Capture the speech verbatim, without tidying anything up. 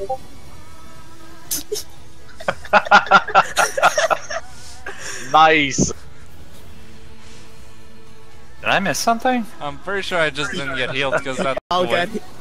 Nice. Did I miss something? I'm pretty sure I just didn't get healed because that's I'll the way. get